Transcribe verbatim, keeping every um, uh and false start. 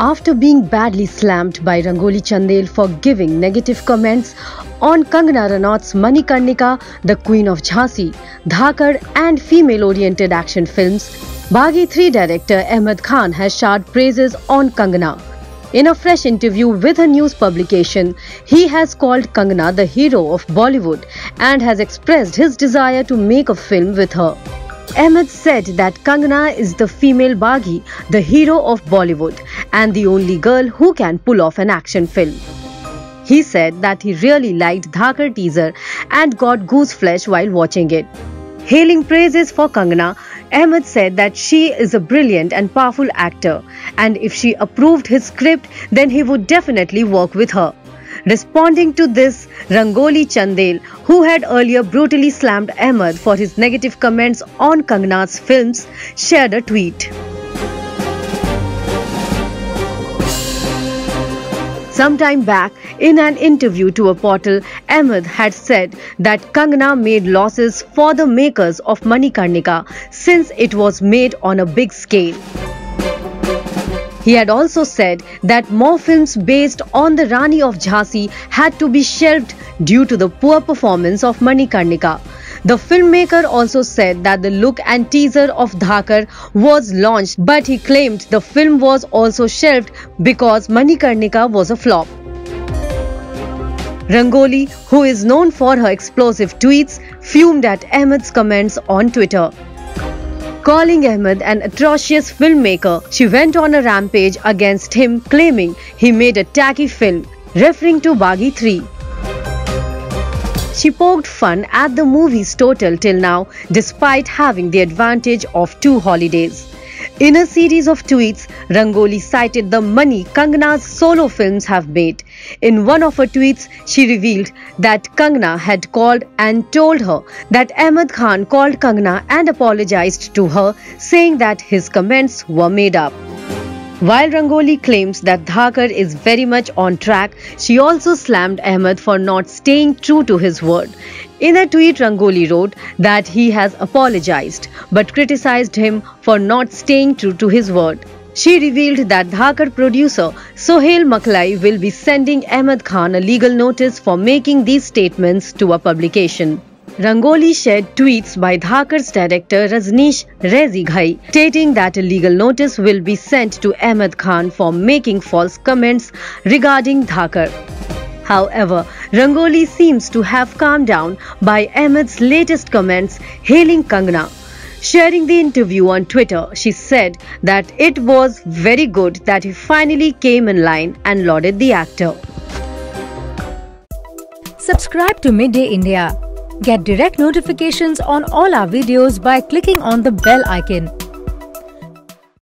After being badly slammed by Rangoli Chandel for giving negative comments on Kangana Ranaut's Manikarnika, the Queen of Jhansi, Dhakar and female-oriented action films, Baghi three director Ahmed Khan has showered praises on Kangana. In a fresh interview with a news publication, he has called Kangana the hero of Bollywood and has expressed his desire to make a film with her. Ahmed said that Kangana is the female Baghi, the hero of Bollywood, and the only girl who can pull off an action film. He said that he really liked Dhakar teaser and got goose flesh while watching it. Hailing praises for Kangana, Ahmed said that she is a brilliant and powerful actor, and if she approved his script, then he would definitely work with her. Responding to this, Rangoli Chandel, who had earlier brutally slammed Ahmed for his negative comments on Kangana's films, shared a tweet. Sometime back, in an interview to a portal, Ahmed had said that Kangana made losses for the makers of Manikarnika since it was made on a big scale. He had also said that more films based on the Rani of Jhansi had to be shelved due to the poor performance of Manikarnika. The filmmaker also said that the look and teaser of Dhakar was launched, but he claimed the film was also shelved because Manikarnika was a flop. Rangoli, who is known for her explosive tweets, fumed at Ahmed's comments on Twitter. Calling Ahmed an atrocious filmmaker, she went on a rampage against him, claiming he made a tacky film, referring to Baghi three. She poked fun at the movie's total till now, despite having the advantage of two holidays. In a series of tweets, Rangoli cited the money Kangana's solo films have made. In one of her tweets, she revealed that Kangana had called and told her that Ahmed Khan called Kangana and apologized to her, saying that his comments were made up. While Rangoli claims that Dhakar is very much on track, she also slammed Ahmed for not staying true to his word. In a tweet, Rangoli wrote that he has apologized but criticized him for not staying true to his word. She revealed that Dhakar producer Sohail Maklai will be sending Ahmed Khan a legal notice for making these statements to a publication. Rangoli shared tweets by Dhakar's director Rajneesh Rezighai, stating that a legal notice will be sent to Ahmed Khan for making false comments regarding Dhakar. However, Rangoli seems to have calmed down by Ahmed's latest comments hailing Kangana. Sharing the interview on Twitter, she said that it was very good that he finally came in line and lauded the actor. Subscribe to Midday India. Get direct notifications on all our videos by clicking on the bell icon.